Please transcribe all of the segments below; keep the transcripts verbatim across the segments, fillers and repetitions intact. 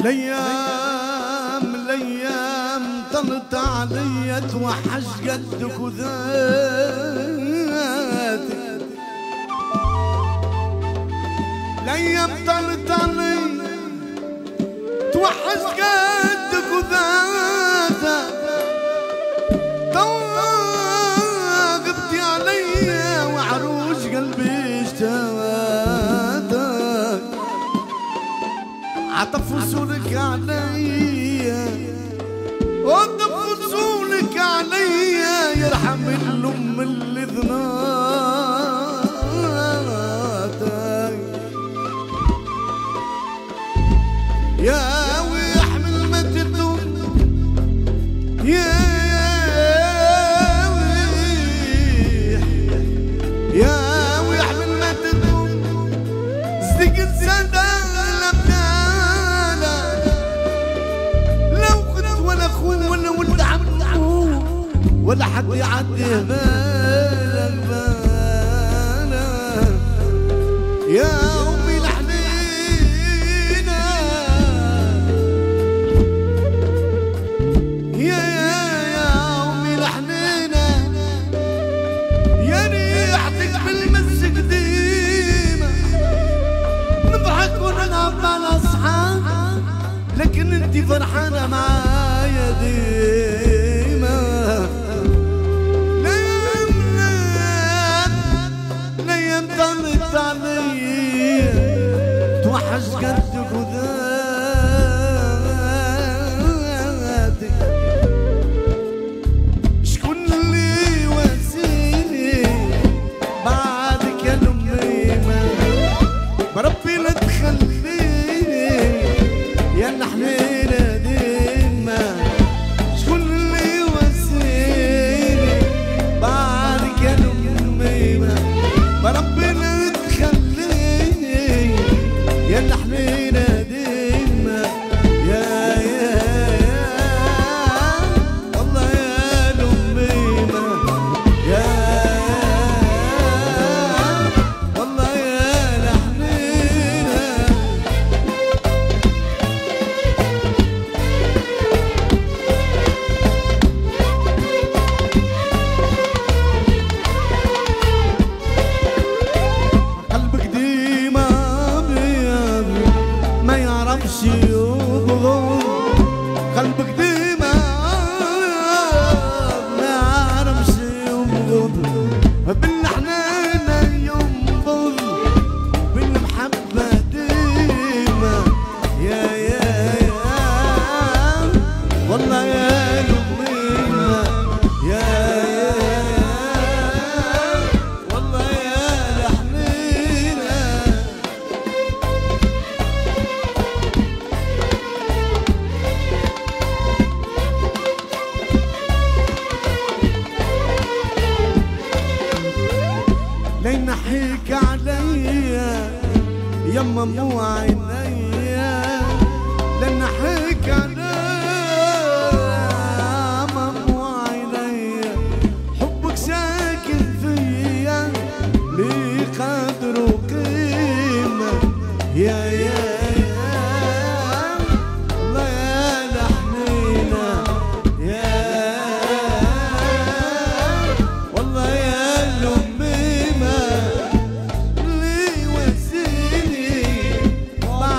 الايام الايام طلت علي توحش قدك وذاتك، الايام طلت علي توحش قدك وذاتك، غبتي علي وعروش قلبي اشتواتك، عطف وصولك عليا وعطف وصولك عليا يرحم الام اللي ذناتك، يا ويحمل ما تدوم يا يا ويحمل ما تدوم صدق السادة ولا ولد عمه ولا حد يعدي بالك بالك يا أمي الحنينة يا يا يا أمي الحنينة يا ريحتك بالمس قديمة، نضحك ونلعب مع الأصحاب لكن انتي فرحانة معايا ديما، الايام الايام طلت عليا توحش قدك وذاتك، شكون اللي يواسيني بعدك يا الأميمة، بربي لا تخليني يا الحنينة ديما، شكون اللي يواسيني بعدك يا الأميمة، بربي لا تخليني يا الحنينة ديما، يا يا يا والله يا الأميمة، يا والله يا الحنينة. قلبك ديما ما يعرفش يبغض، بالحنانة ينبض بالمحبة ديما، يا يا يا والله يا الأميمة، يا يا والله يا الحنينة. لين نحيك عليا يما مو عينيا، لين نحيك عليا مو عينيا، حبك ساكن فيا لي قدر وقيمة، يا يا الله يا الحنينة، يا والله يا الأميمة اللي يواسيني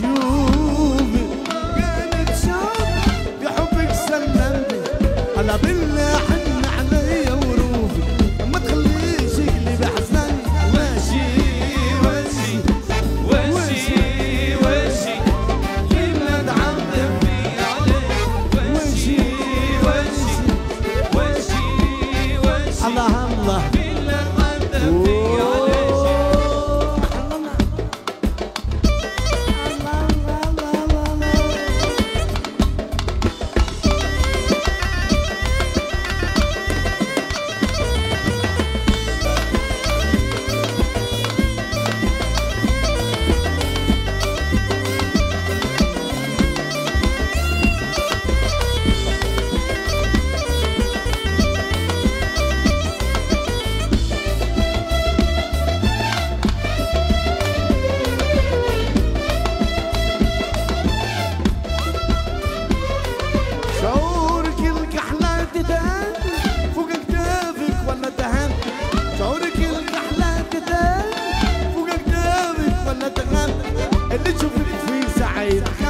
سيوفي كانت شوف بحبك سلمني هلا بالله حن علي وروفي ما تخليش قلبي حزن ماشي واشي واشي واشي كلمة تعذب في عليك واشي واشي واشي واشي الله الله كلمة تعذب في اللي تشوفك فيه سعيد